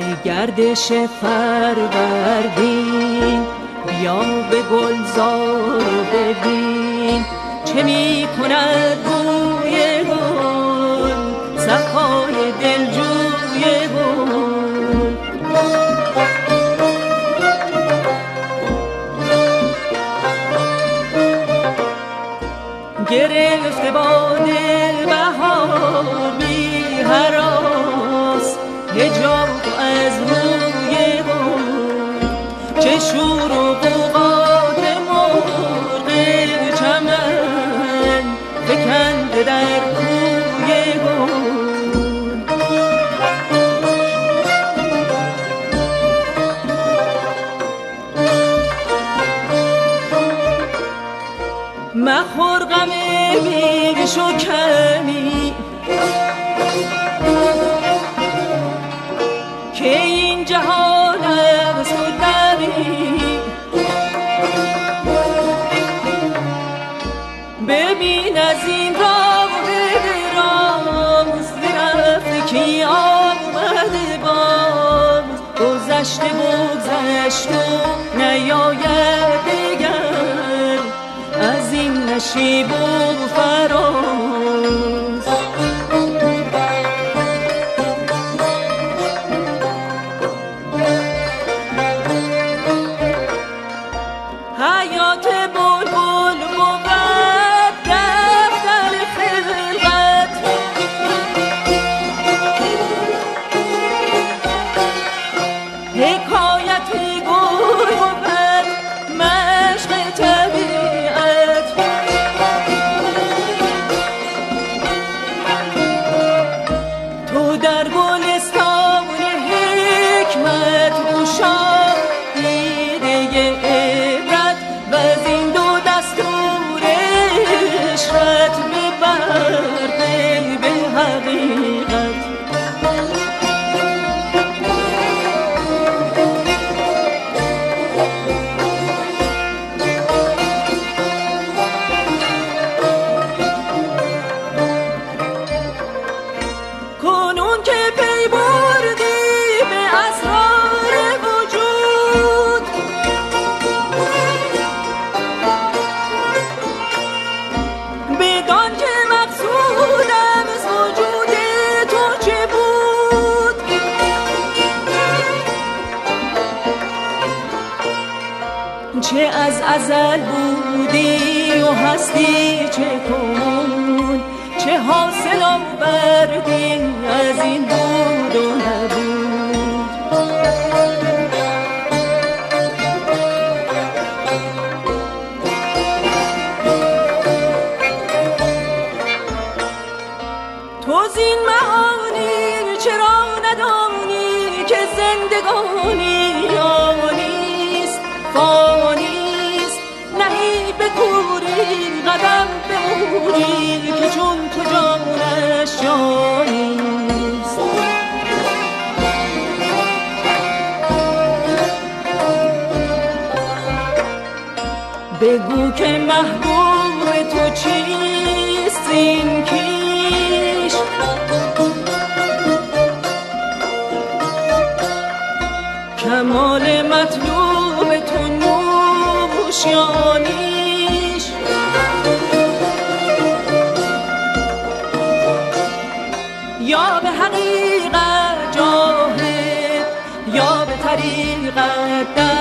گردش فروردین بیا به گلزار ببین چه می کند بوی گل صفای دلجوی گل. گرفته باد بهار بی هراس حجاب از روی گل، چه شور و غوغات مرغ چمن فکنده در کوی گل. مخور غم بیش و کمی که این جهان از تو دری، ببین از این راه دراز رفته کی آمده باز، گذشته بگذشت و نیاید دگر از این نشیب و فراز. حیات بلبل بود دفتر خلقت، حکایت گل بود مشق طبیعت. تو در گلستان حکمت گشا دیده عبرت و از این دو دستور عشقت ببر دل به حقیقت. کنون که پی بردی به اسرار وجود، بدان که مقصودم از وجود تو چه بود. چه از ازل بودی و هستی چه کنون، چه حاصل آوردی از این بود و نبود. تو زین معانی چرا ندانی که زندگانی آنیست فانیست، نهی به کوری قدم به موری که چون تو جانش جانیست. بگو که محبوب تو چیست این کیش، کمال مطلوب تو نوشیانیش. یا به حقیقت جاهد یا به طریقت